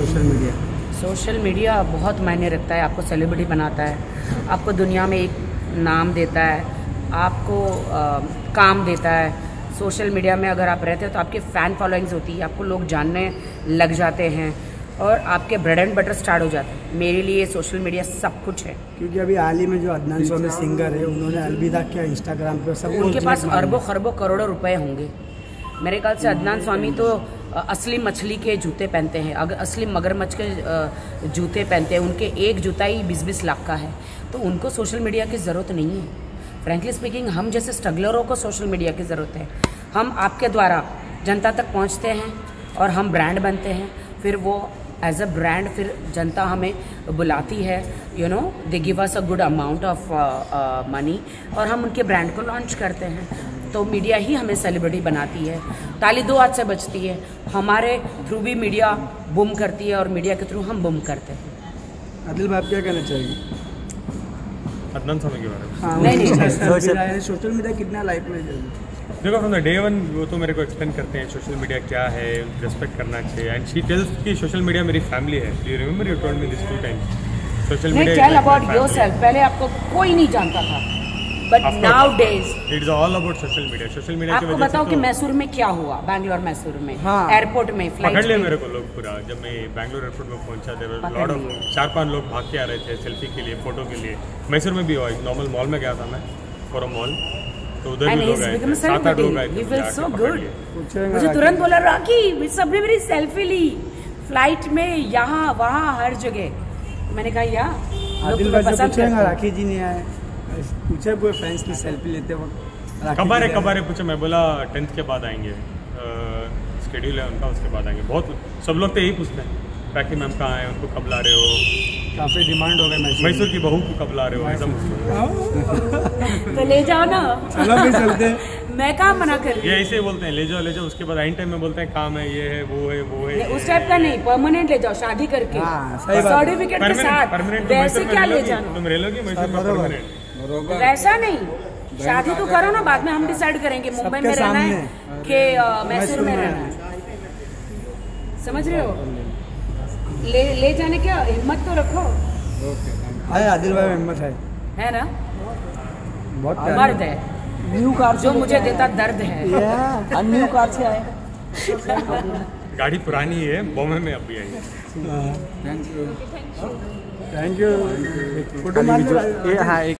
Social media? Social media बहुत मायने रखता है, आपको सेलिब्रिटी बनाता है, आपको दुनिया में एक नाम देता है, आपको काम देता है। सोशल मीडिया में अगर आप रहते हो तो आपकी फ़ैन फॉलोइंग्स होती है, आपको लोग जानने लग जाते हैं और आपके ब्रेड एंड बटर स्टार्ट हो जाता है। मेरे लिए सोशल मीडिया सब कुछ है। क्योंकि अभी हाल ही में जो अदनान स्वामी सिंगर है, उन्होंने अलविदा किया इंस्टाग्राम पे, सब उनके पास अरबों खरबों करोड़ों रुपए होंगे। मेरे ख्याल से अदनान स्वामी तो असली मछली के जूते पहनते हैं, अगर असली मगरमच्छ के जूते पहनते हैं। उनके एक जूता ही 20-20 लाख का है, तो उनको सोशल मीडिया की ज़रूरत नहीं है। फ्रैंकली स्पीकिंग, हम जैसे स्ट्रगलरों को सोशल मीडिया की ज़रूरत है। हम आपके द्वारा जनता तक पहुंचते हैं और हम ब्रांड बनते हैं, फिर वो एज अ ब्रांड फिर जनता हमें बुलाती है, you know, they give us a good amount of money और हम उनके ब्रांड को लॉन्च करते हैं। तो मीडिया ही हमें सेलिब्रिटी बनाती है। ताली दो हाथ से बजती है, हमारे थ्रू भी मीडिया बूम करती है और मीडिया के थ्रू हम बूम करते हैं। आदिल भाई, आप क्या कहना चाहेंगे अदनान स्वामी के बारे में? हाँ, नहीं, सोशल मीडिया कितना लाइफ में देखो, फ्रॉम द डे वन वो तो मेरे को एक्सप्लेन करते हैं सोशल मीडिया क्या है, रिस्पेक्ट करना चाहिए। एंड शी टेल्स कि सोशल मीडिया मेरी फैमिली है। You remember you told me this 2 times। Social media tell about yourself. पहले आपको कोई नहीं जानता था, but nowadays it is all about social media. Social media की आपको वजह बताओ से कि तो मैसूर में क्या हुआ, बैंगलोर मैसूर में, हाँ। एयरपोर्ट में फ्लाइट पकड़ लिया मेरे को लोग पूरा। जब मैं बैंगलोर एयरपोर्ट में पहुंचा, देयर वर लॉट ऑफ 4-5 लोग भाग के आ रहे थे सेल्फी के लिए, फोटो के लिए। मैसूर में भी हुआ, एक नॉर्मल मॉल में गया था मैं, फॉर अ मॉल, तो उधर भी लोग आए थे, 7-8 लोग आए थे। He feels so good. मुझे तुरंत बोला, राखी सबने मेरी सेल्फी ली फ्लाइट में, यहाँ वहाँ हर जगह। मैंने कहा यार आदिल भाई से पूछेंगे, राखी जी नहीं आए, पूछे कोई फ्रेंड्स की सेल्फी लेते वक्त कब आ रहे पूछे। मैं बोला 10th के बाद आएंगे, शेड्यूल है उनका, उसके बाद आएंगे। बहुत सब लोग तो यही पूछते हैं, राखी मैम कहाँ आए, उनको कब ला रहे हो। काफ़ी डिमांड हो गई मैसूर की बहू को कब ला रहे हो, ऐसा पूछते तो ले जाओ ना। चलो भी चलते मैं कहाँ मना कर रही ये ऐसे ही बोलते हैं, ले जाओ ले जाओ। उसके बाद आइन टाइम में बोलते हैं काम है, ये है, वो है, वो है। उस टाइप का नहीं, परमानेंट ले जाओ शादी करके, सर्टिफिकेट के साथ। वैसे क्या ले जाना, तुम रह लोगी मैसूर में परमानेंट? वैसा नहीं, शादी तो करो ना, बाद में हम डिसाइड करेंगे मुंबई में रहना है कि मैसूर में रहना है। समझ रहे हो? ले जाने क्या हिम्मत तो रखो। है आदिल भाई में हिम्मत है ना, बहुत मर्द है न्यू कार जो मुझे देता दर्द है। न्यू कार से आए। गाड़ी पुरानी है, बॉम्बे में अभी आई है। Thank you. फोटो मार